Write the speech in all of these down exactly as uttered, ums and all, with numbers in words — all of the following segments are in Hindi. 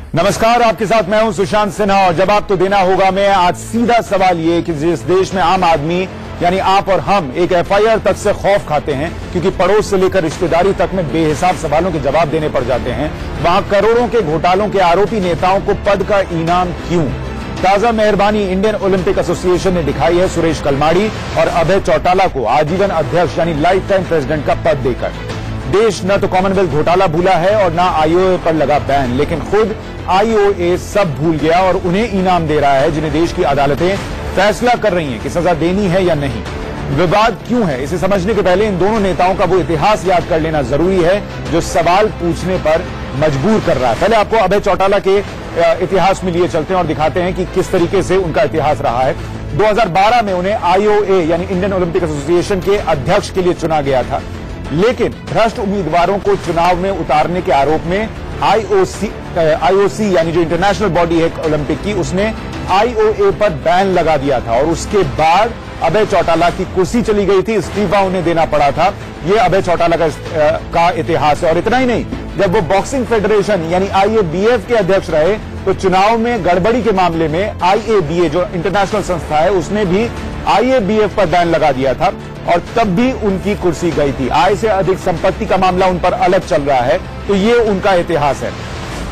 नमस्कार, आपके साथ मैं हूं सुशांत सिन्हा और जवाब तो देना होगा मैं। आज सीधा सवाल ये कि जिस देश में आम आदमी यानी आप और हम एक एफ आई आर तक से खौफ खाते हैं क्योंकि पड़ोस से लेकर रिश्तेदारी तक में बेहिसाब सवालों के जवाब देने पड़ जाते हैं, वहां करोड़ों के घोटालों के आरोपी नेताओं को पद का इनाम क्यों? ताजा मेहरबानी इंडियन ओलंपिक एसोसिएशन ने दिखाई है सुरेश कलमाड़ी और अभय चौटाला को आजीवन अध्यक्ष यानी लाइफ टाइम प्रेसिडेंट का पद देकर। देश न तो कॉमनवेल्थ घोटाला भूला है और न आई ओ ए पर लगा बैन, लेकिन खुद आई ओ ए सब भूल गया और उन्हें इनाम दे रहा है जिन्हें देश की अदालतें फैसला कर रही हैं कि सजा देनी है या नहीं। विवाद क्यों है, इसे समझने के पहले इन दोनों नेताओं का वो इतिहास याद कर लेना जरूरी है जो सवाल पूछने पर मजबूर कर रहा है। पहले आपको अभय चौटाला के इतिहास में लिए चलते हैं और दिखाते हैं कि किस तरीके से उनका इतिहास रहा है। दो हज़ार बारह में उन्हें आई ओ ए यानी इंडियन ओलंपिक एसोसिएशन के अध्यक्ष के लिए चुना गया था, लेकिन भ्रष्ट उम्मीदवारों को चुनाव में उतारने के आरोप में आई ओ सी आई ओ सी यानी जो इंटरनेशनल बॉडी है ओलंपिक की, उसने आई ओ ए पर बैन लगा दिया था और उसके बाद अभय चौटाला की कुर्सी चली गई थी, इस्तीफा उन्हें देना पड़ा था। ये अभय चौटाला का, का इतिहास है। और इतना ही नहीं, जब वो बॉक्सिंग फेडरेशन यानी आई ए बी एफ के अध्यक्ष रहे तो चुनाव में गड़बड़ी के मामले में आई ए बी ए जो इंटरनेशनल संस्था है उसने भी आई ए बी एफ पर बैन लगा दिया था और तब भी उनकी कुर्सी गई थी। आय से अधिक संपत्ति का मामला उन पर अलग चल रहा है, तो ये उनका इतिहास है।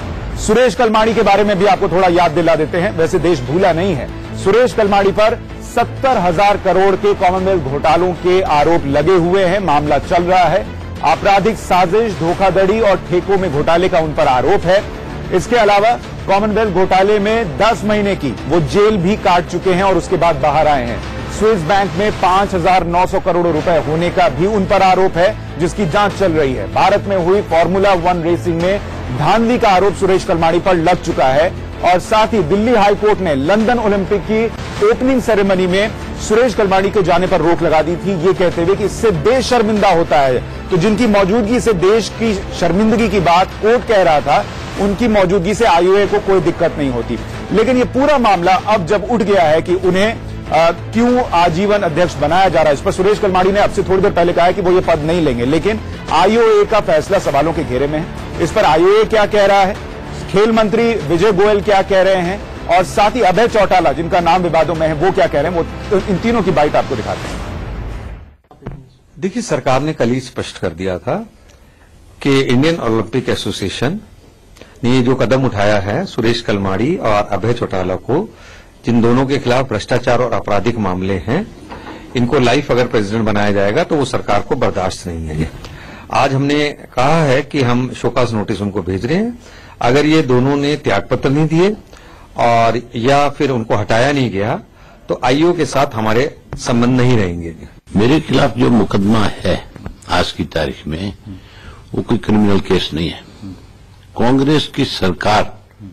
सुरेश कलमाड़ी के बारे में भी आपको थोड़ा याद दिला देते हैं, वैसे देश भूला नहीं है। सुरेश कलमाड़ी पर सत्तर हजार करोड़ के कॉमनवेल्थ घोटालों के आरोप लगे हुए हैं, मामला चल रहा है। आपराधिक साजिश, धोखाधड़ी और ठेकों में घोटाले का उन पर आरोप है। इसके अलावा कॉमनवेल्थ घोटाले में दस महीने की वो जेल भी काट चुके हैं और उसके बाद बाहर आए हैं। स्विस बैंक में पांच हजार नौ सौ करोड़ रुपए होने का भी उन पर आरोप है, जिसकी जांच चल रही है। भारत में हुई फॉर्मूला वन रेसिंग में धांधली का आरोप सुरेश कलमाड़ी पर लग चुका है और साथ ही दिल्ली हाईकोर्ट ने लंदन ओलंपिक की ओपनिंग सेरेमनी में सुरेश कलमाड़ी के जाने पर रोक लगा दी थी, ये कहते हुए कि इससे देश शर्मिंदा होता है। तो जिनकी मौजूदगी से देश की शर्मिंदगी की बात कोर्ट कह रहा था, उनकी मौजूदगी से आई ओ ए को कोई दिक्कत नहीं होती। लेकिन ये पूरा मामला अब जब उठ गया है कि उन्हें आ, क्यों आजीवन अध्यक्ष बनाया जा रहा है, इस पर सुरेश कलमाड़ी ने अब से थोड़ी देर पहले कहा है कि वो ये पद नहीं लेंगे, लेकिन आई ओ ए का फैसला सवालों के घेरे में है। इस पर आई ओ ए क्या कह रहा है, खेल मंत्री विजय गोयल क्या कह रहे हैं और साथ ही अभय चौटाला जिनका नाम विवादों में है वो क्या कह रहे हैं, वो इन तीनों की बाइट आपको दिखाते हैं। देखिए, सरकार ने कल ही स्पष्ट कर दिया था कि इंडियन ओलंपिक एसोसिएशन ने जो कदम उठाया है सुरेश कलमाड़ी और अभय चौटाला को, जिन दोनों के खिलाफ भ्रष्टाचार और आपराधिक मामले हैं, इनको लाइफ अगर प्रेसिडेंट बनाया जाएगा तो वो सरकार को बर्दाश्त नहीं है। आज हमने कहा है कि हम शोकाज नोटिस उनको भेज रहे हैं। अगर ये दोनों ने त्यागपत्र नहीं दिए और या फिर उनको हटाया नहीं गया तो आई ओ के साथ हमारे संबंध नहीं रहेंगे। मेरे खिलाफ जो मुकदमा है आज की तारीख में, वो कोई क्रिमिनल केस नहीं है। कांग्रेस की सरकार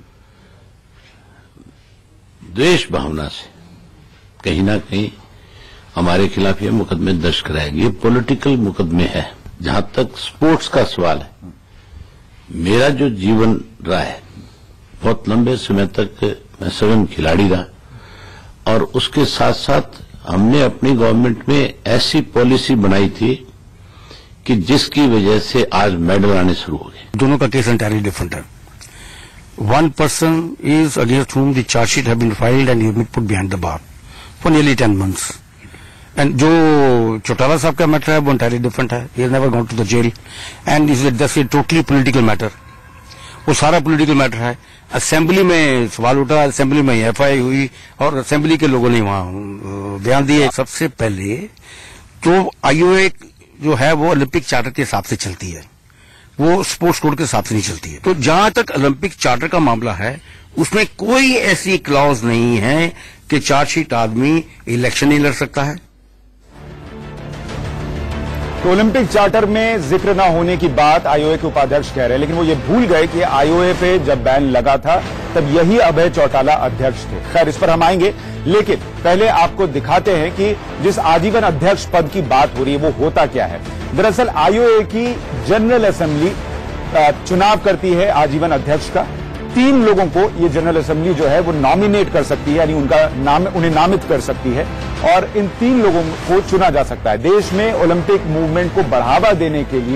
द्वेष भावना से कहीं ना कहीं हमारे खिलाफ ये मुकदमे दर्ज कराएगी। ये पॉलिटिकल मुकदमे है। जहां तक स्पोर्ट्स का सवाल है, मेरा जो जीवन रहा है, बहुत लंबे समय तक मैं सघन खिलाड़ी रहा और उसके साथ साथ हमने अपनी गवर्नमेंट में ऐसी पॉलिसी बनाई थी कि जिसकी वजह से आज मेडल आने शुरू हो गए। दोनों का केस एंटायरली डिफरेंट है। One person is against whom the charge sheet have been filed and he has been put behind the bar for nearly ten months. And जो चौटाला साहब का मैटर है वो entirely different है. He has never gone to the jail and is just a totally political matter. वो सारा political matter है। असेंबली में सवाल उठा, असेंबली में एफ आई हुई और असेंबली के लोगों ने वहाँ बयान दिए। सबसे पहले जो आई ओ ए जो है वो ओलंपिक चार्टर के हिसाब से चलती है, वो स्पोर्ट्स कोड के हिसाब से नहीं चलती है। तो जहां तक ओलंपिक चार्टर का मामला है, उसमें कोई ऐसी क्लॉज नहीं है कि चार्जशीट आदमी इलेक्शन नहीं लड़ सकता है। तो ओलंपिक चार्टर में जिक्र न होने की बात आई ओ ए के उपाध्यक्ष कह रहे हैं, लेकिन वो ये भूल गए कि आई ओ ए पे जब बैन लगा था तब यही अभय चौटाला अध्यक्ष थे। खैर, इस पर हम आएंगे, लेकिन पहले आपको दिखाते हैं कि जिस आजीवन अध्यक्ष पद की बात हो रही है वो होता क्या है। दरअसल आई ओ ए की जनरल असेंबली चुनाव करती है आजीवन अध्यक्ष का। तीन लोगों को ये जनरल असेंबली जो है वो नॉमिनेट कर सकती है, यानी उनका नाम उन्हें नामित कर सकती है और इन तीन लोगों को चुना जा सकता है। देश में ओलंपिक मूवमेंट को बढ़ावा देने के लिए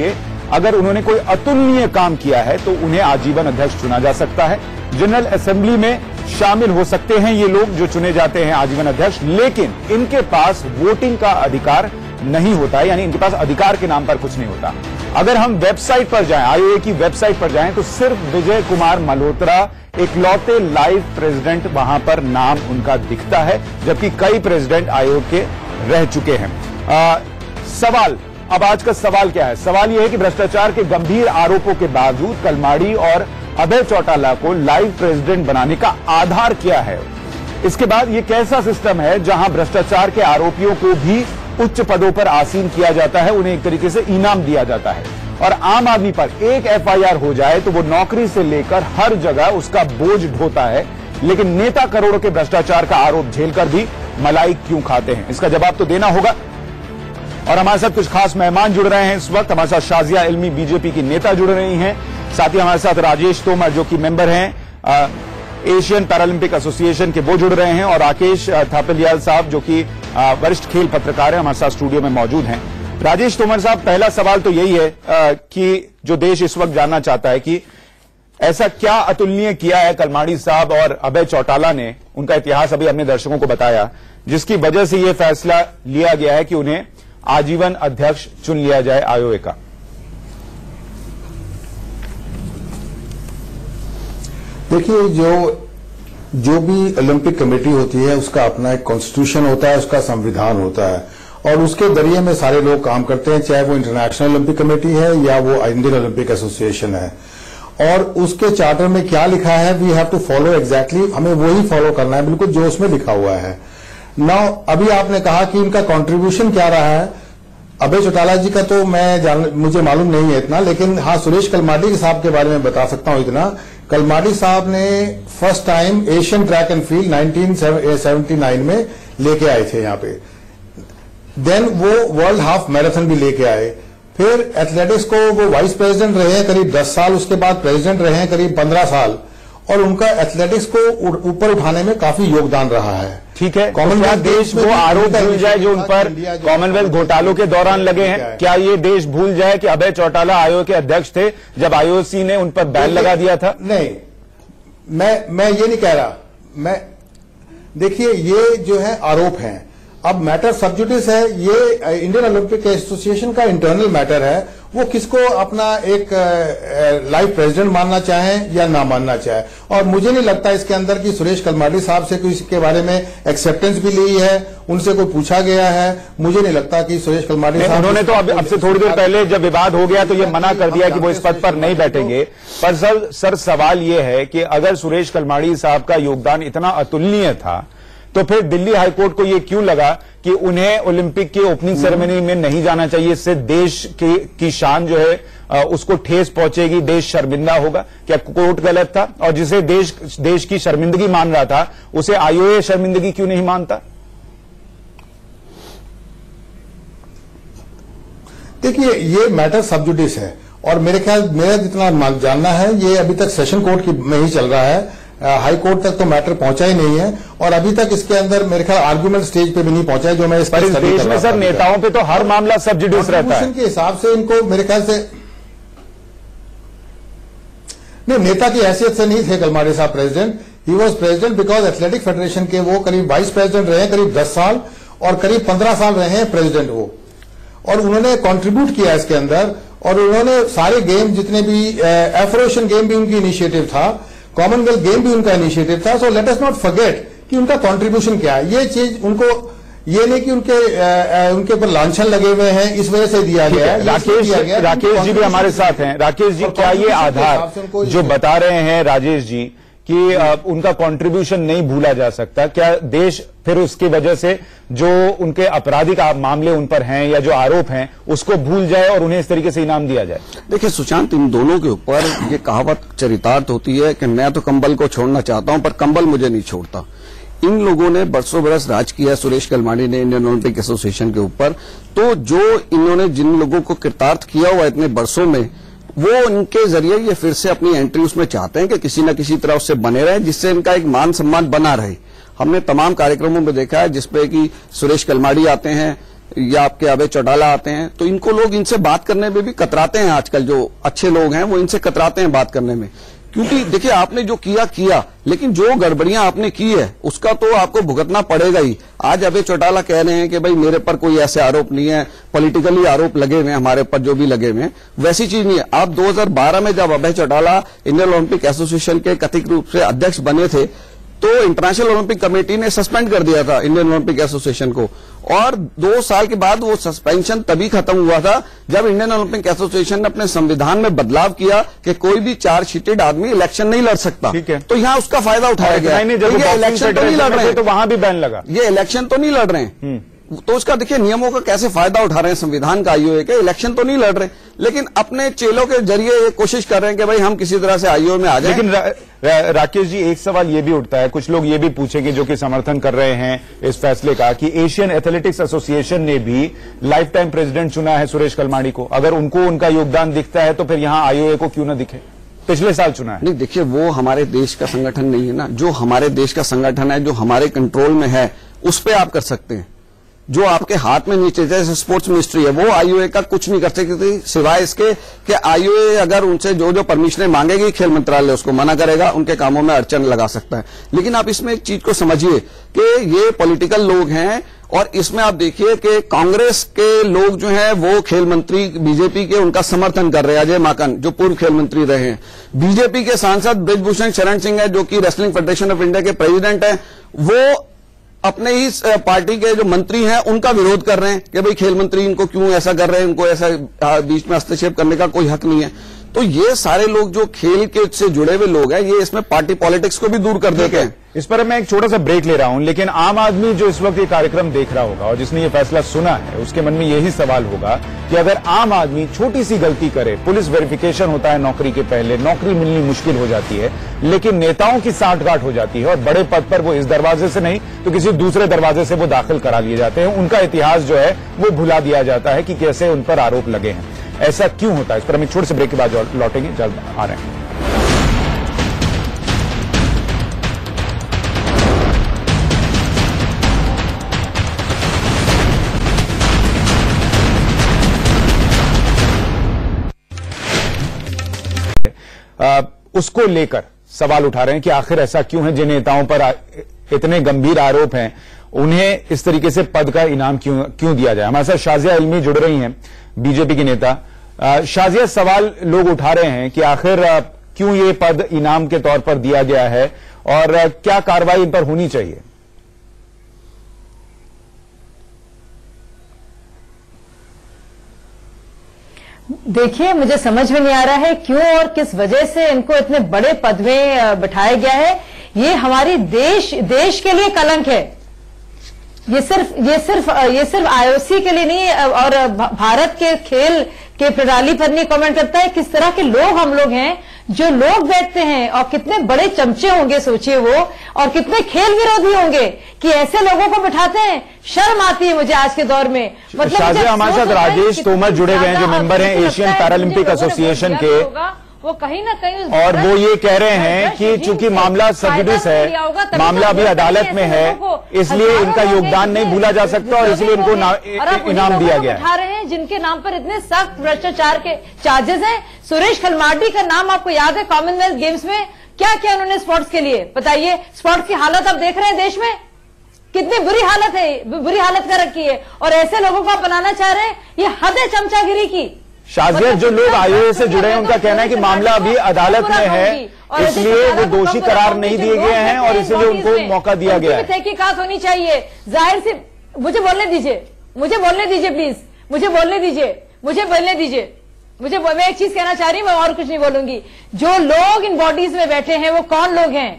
अगर उन्होंने कोई अतुलनीय काम किया है तो उन्हें आजीवन अध्यक्ष चुना जा सकता है। जनरल असेंबली में शामिल हो सकते हैं ये लोग जो चुने जाते हैं आजीवन अध्यक्ष, लेकिन इनके पास वोटिंग का अधिकार नहीं होता है, यानी इनके पास अधिकार के नाम पर कुछ नहीं होता। अगर हम वेबसाइट पर जाएं, आईओए की वेबसाइट पर जाएं, तो सिर्फ विजय कुमार मल्होत्रा इकलौते लाइव प्रेसिडेंट वहां पर नाम उनका दिखता है, जबकि कई प्रेसिडेंट आयोग के रह चुके हैं। आ, सवाल अब आज का सवाल क्या है? सवाल यह है कि भ्रष्टाचार के गंभीर आरोपों के बावजूद कलमाड़ी और अभय चौटाला को लाइव प्रेसिडेंट बनाने का आधार क्या है? इसके बाद यह कैसा सिस्टम है जहां भ्रष्टाचार के आरोपियों को भी उच्च पदों पर आसीन किया जाता है, उन्हें एक तरीके से इनाम दिया जाता है, और आम आदमी पर एक एफआईआर हो जाए तो वो नौकरी से लेकर हर जगह उसका बोझ ढोता है, लेकिन नेता करोड़ों के भ्रष्टाचार का आरोप झेलकर भी मलाई क्यों खाते हैं? इसका जवाब तो देना होगा। और हमारे साथ कुछ खास मेहमान जुड़ रहे हैं इस वक्त। हमारे साथ शाजिया इल्मी बीजेपी की नेता जुड़ रही हैं, साथ ही हमारे साथ राजेश तोमर जो कि मेंबर हैं एशियन पैरालंपिक एसोसिएशन के, वो जुड़ रहे हैं, और राकेश थापलियाल साहब जो कि वरिष्ठ खेल पत्रकार हैं, हमारे साथ स्टूडियो में मौजूद हैं। राजेश तोमर साहब, पहला सवाल तो यही है आ, कि जो देश इस वक्त जानना चाहता है कि ऐसा क्या अतुलनीय किया है कलमाड़ी साहब और अभय चौटाला ने, उनका इतिहास अभी हमने दर्शकों को बताया, जिसकी वजह से यह फैसला लिया गया है कि उन्हें आजीवन अध्यक्ष चुन लिया जाए आईओए का। देखिए, जो जो भी ओलंपिक कमेटी होती है उसका अपना एक कॉन्स्टिट्यूशन होता है, उसका संविधान होता है, और उसके जरिए में सारे लोग काम करते हैं, चाहे वो इंटरनेशनल ओलंपिक कमेटी है या वो इंडियन ओलंपिक एसोसिएशन है। और उसके चार्टर में क्या लिखा है, we have to follow exactly, हमें वही फॉलो करना है बिल्कुल जो उसमें लिखा हुआ है। नाउ अभी आपने कहा कि इनका कंट्रीब्यूशन क्या रहा है, अभय चौटाला जी का तो मैं जान मुझे मालूम नहीं है इतना, लेकिन हाँ सुरेश कलमाड़ी साहब के बारे में बता सकता हूं इतना। कलमाड़ी साहब ने first time Asian track and field nineteen seventy nine में लेके आए थे यहाँ पे, देन वो वर्ल्ड हाफ मैराथन भी लेके आए, फिर एथलेटिक्स को वो वाइस प्रेसिडेंट रहे हैं करीब दस साल, उसके बाद प्रेसिडेंट रहे हैं करीब पंद्रह साल, और उनका एथलेटिक्स को ऊपर उठाने में काफी योगदान रहा है। ठीक है, कॉमनवेल्थ देश वो आरोप भूल जाए जो उन पर कॉमनवेल्थ घोटालों के दौरान लगे हैं, क्या ये देश भूल जाए कि अभय चौटाला आयोग के अध्यक्ष थे जब आईओसी ने उन पर बैन लगा दिया था? नहीं, मैं मैं ये नहीं कह रहा। मैं देखिए, ये जो है आरोप हैं, अब मैटर सब जुडिस है, ये इंडियन ओलंपिक एसोसिएशन का इंटरनल मैटर है, वो किसको अपना एक लाइव प्रेसिडेंट मानना चाहें या ना मानना चाहे। और मुझे नहीं लगता इसके अंदर कि सुरेश कलमाड़ी साहब से कोई इसके बारे में एक्सेप्टेंस भी ली है, उनसे कोई पूछा गया है। मुझे नहीं लगता कि सुरेश कलमाड़ी साहब, उन्होंने तो अब, अब से थोड़ी देर पहले जब विवाद हो गया तो ये मना कर दिया कि वो इस पद पर नहीं बैठेंगे। पर सर सर सवाल ये है कि अगर सुरेश कलमाड़ी साहब का योगदान इतना अतुलनीय था तो फिर दिल्ली हाईकोर्ट को ये क्यों लगा कि उन्हें ओलंपिक की ओपनिंग सेरेमनी में नहीं जाना चाहिए? इससे देश की, की शान जो है आ, उसको ठेस पहुंचेगी, देश शर्मिंदा होगा। क्या कोर्ट गलत था? और जिसे देश देश की शर्मिंदगी मान रहा था उसे आईओए शर्मिंदगी क्यों नहीं मानता? देखिए, ये मैटर सब जुडिस है, और मेरे ख्याल मेरा जितना जानना है ये अभी तक सेशन कोर्ट की में ही चल रहा है, हाई कोर्ट तक तो मैटर पहुंचा ही नहीं है, और अभी तक इसके अंदर मेरे ख्याल आर्गुमेंट स्टेज पे भी नहीं पहुंचा है। जो मैं इस पर इस देश में सर नेताओं पे तो हर मामला सब जुडिस रहता है के हिसाब से, इनको मेरे ख्याल से नहीं, नेता की हैसियत से नहीं थे कलमाड़ी साहब president. He was president because athletic federation के वो करीब वाइस प्रेसिडेंट रहे करीब दस साल, और करीब पंद्रह साल रहे हैं प्रेसिडेंट वो, और उन्होंने कॉन्ट्रीब्यूट किया इसके अंदर, और उन्होंने सारे गेम जितने भी, एफ्रो एशियन गेम भी उनकी इनिशिएटिव था, कॉमनवेल्थ गेम भी उनका इनिशिएटिव था। So let us not forget कि उनका कंट्रीब्यूशन क्या है। ये चीज उनको ये नहीं कि उनके आ, उनके ऊपर लांछन लगे हुए हैं इस वजह से दिया गया है। राकेश राकेश जी भी हमारे साथ हैं। राकेश जी, क्या ये आधार जो बता रहे हैं राजेश जी कि आ, उनका कंट्रीब्यूशन नहीं भूला जा सकता, क्या देश फिर उसकी वजह से जो उनके आपराधिक मामले उन पर हैं या जो आरोप हैं उसको भूल जाए और उन्हें इस तरीके से इनाम दिया जाए? देखिए सुशांत, इन दोनों के ऊपर ये कहावत चरितार्थ होती है कि मैं तो कंबल को छोड़ना चाहता हूं पर कंबल मुझे नहीं छोड़ता। इन लोगों ने बरसों बरस राज किया, सुरेश कलमाड़ी ने इंडियन ओलंपिक एसोसिएशन के ऊपर, तो जो इन्होंने जिन लोगों को कृतार्थ किया हुआ इतने बरसों में, वो इनके जरिए ये फिर से अपनी एंट्री उसमें चाहते हैं कि किसी न किसी तरह उससे बने रहे, जिससे इनका एक मान सम्मान बना रहे। हमने तमाम कार्यक्रमों में देखा है जिसपे कि सुरेश कलमाड़ी आते हैं, या आपके अभय चौटाला आते हैं, तो इनको लोग इनसे बात करने में भी कतराते हैं। आजकल जो अच्छे लोग हैं वो इनसे कतराते हैं बात करने में, क्योंकि देखिए आपने जो किया किया, लेकिन जो गड़बड़ियां आपने की है उसका तो आपको भुगतना पड़ेगा ही। आज अभय चौटाला कह रहे हैं कि भाई मेरे पर कोई ऐसे आरोप नहीं है, पॉलिटिकली आरोप लगे हुए हैं हमारे ऊपर, जो भी लगे हुए हैं वैसी चीज नहीं है। आप दो हज़ार बारह में जब Abhay Chautala Indian Olympic Association के कथित रूप से अध्यक्ष बने थे, तो इंटरनेशनल ओलंपिक कमेटी ने सस्पेंड कर दिया था इंडियन ओलंपिक एसोसिएशन को, और दो साल के बाद वो सस्पेंशन तभी खत्म हुआ था जब इंडियन ओलंपिक एसोसिएशन ने अपने संविधान में बदलाव किया कि कोई भी चार्जशीटेड आदमी इलेक्शन नहीं लड़ सकता। ठीक है। तो यहाँ उसका फायदा उठाया गया। नहीं, तो ये इलेक्शन तो नहीं लड़ रहे हैं, तो वहां भी बैन लगा। ये इलेक्शन तो नहीं लड़ रहे हैं, तो उसका देखिए नियमों का कैसे फायदा उठा रहे हैं संविधान का आईओए के। इलेक्शन तो नहीं लड़ रहे, लेकिन अपने चेलों के जरिए ये कोशिश कर रहे हैं कि भाई हम किसी तरह से आईओए में आ जाएं। लेकिन रा, रा, राकेश जी, एक सवाल ये भी उठता है, कुछ लोग ये भी पूछेंगे जो कि समर्थन कर रहे हैं इस फैसले का, कि एशियन एथलेटिक्स एसोसिएशन ने भी लाइफ टाइम प्रेसिडेंट चुना है सुरेश कलमाड़ी को। अगर उनको उनका योगदान दिखता है तो फिर यहां आईओए को क्यों न दिखे? पिछले साल चुना है। नहीं, देखिए वो हमारे देश का संगठन नहीं है ना। जो हमारे देश का संगठन है, जो हमारे कंट्रोल में है, उस पर आप कर सकते हैं। जो आपके हाथ में नीचे, जैसे स्पोर्ट्स मिनिस्ट्री है, वो आईओए का कुछ नहीं कर सकती सिवाय इसके कि आईओए अगर उनसे जो जो परमिशनें मांगेगी खेल मंत्रालय उसको मना करेगा, उनके कामों में अड़चन लगा सकता है। लेकिन आप इसमें एक चीज को समझिए कि ये पॉलिटिकल लोग हैं, और इसमें आप देखिए कि कांग्रेस के लोग जो हैं वो खेल मंत्री बीजेपी के उनका समर्थन कर रहे हैं। अजय माकन जो पूर्व खेल मंत्री रहे हैं, बीजेपी के सांसद ब्रिजभूषण शरण सिंह है जो कि रेसलिंग फेडरेशन ऑफ इंडिया के प्रेसिडेंट हैं, वो अपने ही पार्टी के जो मंत्री हैं उनका विरोध कर रहे हैं कि भाई खेल मंत्री इनको क्यों ऐसा कर रहे हैं, इनको ऐसा बीच में हस्तक्षेप करने का कोई हक नहीं है। तो ये सारे लोग जो खेल के से जुड़े हुए लोग हैं, ये इसमें पार्टी पॉलिटिक्स को भी दूर कर देते हैं। इस पर मैं एक छोटा सा ब्रेक ले रहा हूं, लेकिन आम आदमी जो इस वक्त ये कार्यक्रम देख रहा होगा और जिसने ये फैसला सुना है, उसके मन में यही सवाल होगा कि अगर आम आदमी छोटी सी गलती करे, पुलिस वेरिफिकेशन होता है नौकरी के पहले, नौकरी मिलनी मुश्किल हो जाती है, लेकिन नेताओं की साठगांठ हो जाती है और बड़े पद पर वो इस दरवाजे से नहीं तो किसी दूसरे दरवाजे से वो दाखिल करा लिए जाते हैं, उनका इतिहास जो है वो भुला दिया जाता है कि कैसे उन पर आरोप लगे हैं। ऐसा क्यों होता है? इस पर हम एक छोटे से ब्रेक के बाद लौटेंगे, जल्द आ रहे हैं। आ, उसको लेकर सवाल उठा रहे हैं कि आखिर ऐसा क्यों है, जिन नेताओं पर आ, इतने गंभीर आरोप हैं उन्हें इस तरीके से पद का इनाम क्यों क्यों दिया जाए। हमारे साथ शाजिया इल्मी जुड़ रही हैं, बीजेपी की नेता। शाजिया, सवाल लोग उठा रहे हैं कि आखिर क्यों ये पद इनाम के तौर पर दिया गया है और क्या कार्रवाई इन पर होनी चाहिए? देखिए, मुझे समझ में नहीं आ रहा है क्यों और किस वजह से इनको इतने बड़े पद में बिठाया गया है। ये हमारी देश देश के लिए कलंक है। ये सिर्फ ये सिर्फ ये सिर्फ आईओसी के लिए नहीं और भारत के खेल के प्रणाली पर नहीं कमेंट करता है। किस तरह के लोग हम लोग हैं, जो लोग बैठते हैं और कितने बड़े चमचे होंगे सोचिए वो, और कितने खेल विरोधी होंगे कि ऐसे लोगों को बिठाते हैं। शर्म आती है मुझे आज के दौर में। मतलब शाजिया, हमारे साथ राजेश तोमर जुड़े हुए हैं जो मेंबर हैं एशियन पैरालंपिक एसोसिएशन के, वो कहीं ना कहीं और वो ये कह रहे हैं कि चूंकि मामला सबजुडिस है, मामला अभी अदालत में है, इसलिए इनका योगदान नहीं भूला जा सकता और इसलिए इनको इनाम दिया गया है। उठा रहे हैं जिनके नाम पर इतने सख्त भ्रष्टाचार के चार्जेस हैं। सुरेश कलमाडी का नाम आपको याद है, कॉमनवेल्थ गेम्स में क्या किया उन्होंने स्पोर्ट्स के लिए, बताइए। स्पोर्ट्स की हालत आप देख रहे हैं देश में कितनी बुरी हालत है, बुरी हालत कर रखी है, और ऐसे लोगों को आप बनाना चाह रहे हैं। ये हद है चमचागिरी की। शाजिया, जो लोग आईओए से जुड़े हैं उनका कहना है कि मामला अभी अदालत में है, इसलिए वो दोषी करार नहीं दिए गए हैं और इसलिए उनको मौका दिया गया है। तहकीकात होनी चाहिए। जाहिर सी, मुझे बोलने दीजिए, मुझे बोलने दीजिए प्लीज, मुझे बोलने दीजिए, मुझे बोलने दीजिए मुझे मैं एक चीज कहना चाह रही हूं, मैं और कुछ नहीं बोलूंगी। जो लोग इन बॉडीज में बैठे हैं वो कौन लोग हैं,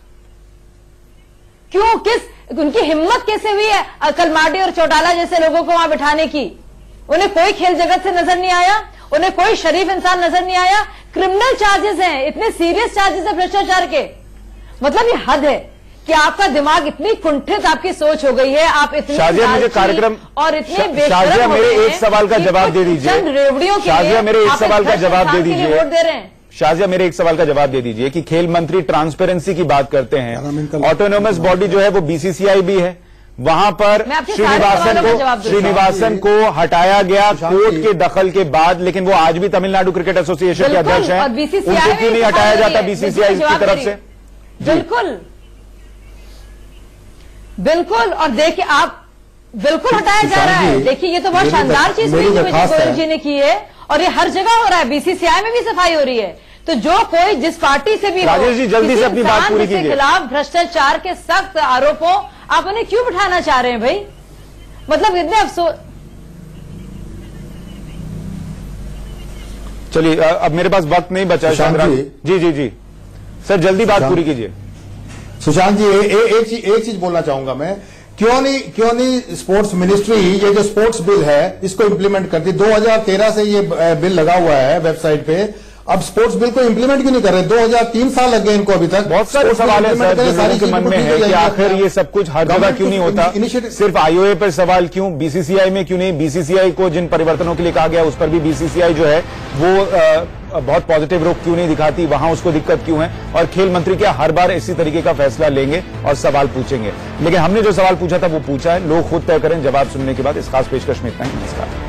क्यों, किस, उनकी हिम्मत कैसे हुई है कलमाडी और चौटाला जैसे लोगों को वहां बिठाने की? उन्हें कोई खेल जगत से नजर नहीं आया, उन्हें कोई शरीफ इंसान नजर नहीं आया। क्रिमिनल चार्जेस हैं, इतने सीरियस चार्जेस हैं भ्रष्टाचार के। मतलब ये हद है कि आपका दिमाग इतनी कुंठित आपकी सोच हो गई है, आप इतनी शाजिया मुझे कार्यक्रम और इतने बेशरम शाजिया मेरे एक सवाल का जवाब दे दीजिए। रेवड़ियों के शाजिया मेरे एक सवाल का जवाब दे दीजिए। वोट दे रहे हैं। शाजिया मेरे एक सवाल का जवाब दे दीजिए कि खेल मंत्री ट्रांसपेरेंसी की बात करते हैं, ऑटोनोमस बॉडी जो है वो बीसीसीआई भी है, वहां पर मैं आपके सारे श्रीनिवासन सवालों का को जवाब दूंगा। श्रीनिवासन को हटाया गया कोर्ट के दखल के बाद, लेकिन वो आज भी तमिलनाडु क्रिकेट एसोसिएशन के बिल्कुल, अध्यक्ष हैं। और बीसीसीआई उनको क्यों में नहीं हटाया सफाई हो जाता रही है। बीसीसीआई बिल्कुल की तरफ जवाब से? बिल्कुल बिल्कुल। और देखिए आप, बिल्कुल हटाया जा रहा है। देखिए ये तो बहुत मेरी शानदार दर- चीज मेरी हुई जो दरख्वास्त गोयल है। जी ने की है, और ये हर जगह हो रहा है। बीसीसीआई में भी सफाई हो रही है। तो जो कोई जिस पार्टी से भी हो, राजेश जी, जल्दी किसी से अपनी बात इंसान पूरी के कीजिए। खिलाफ भ्रष्टाचार के सख्त आरोपों आप उन्हें क्यों बिठाना चाह रहे हैं भाई? मतलब इतने अफसोस। चलिए अ, अब मेरे पास वक्त नहीं बचा है। सुशांत संग्राम- जी। जी जी जी सर, जल्दी बात सुशांत- पूरी कीजिए। सुशांत जी, ए, ए, एक चीज एक चीज बोलना चाहूंगा मैं। क्यों नहीं क्यों नहीं स्पोर्ट्स मिनिस्ट्री ये जो स्पोर्ट्स बिल है इसको इम्प्लीमेंट करती? दो हज़ार तेरह से ये अ, बिल लगा हुआ है वेबसाइट पे। अब स्पोर्ट्स बिल को इम्प्लीमेंट क्यों नहीं कर रहे? दो हज़ार तीन साल लग गए इनको अभी तक। बहुत सारे स्पोर्ट्स बिल सवाल हैं implement सर करें, जो सारी लोगों के चीजें मन में ठीक है हो कि जाएंगी आखिर अपने ये आप। सब कुछ हर जगह Government क्यों नहीं कुछ होता? initiative- सिर्फ आईओए पर सवाल क्यों, बीसीसीआई में क्यों नहीं? बीसीसीआई को जिन परिवर्तनों के लिए कहा गया उस पर भी बीसीसीआई जो है वो आ, बहुत पॉजिटिव रुख क्यों नहीं दिखाती? वहां उसको दिक्कत क्यों है? और खेल मंत्री क्या हर बार इसी तरीके का फैसला लेंगे और सवाल पूछेंगे? लेकिन हमने जो सवाल पूछा था वो पूछा है। लोग खुद तय करें। जवाब सुनने के बाद इस खास पेशकश में इतना ही। नमस्कार।